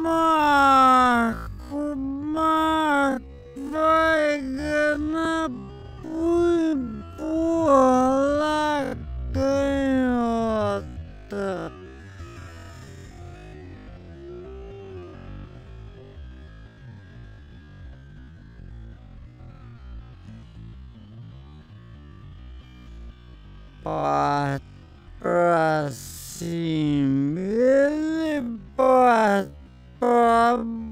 o mar vai ganhar por lá canhota. Pra cima, ele pra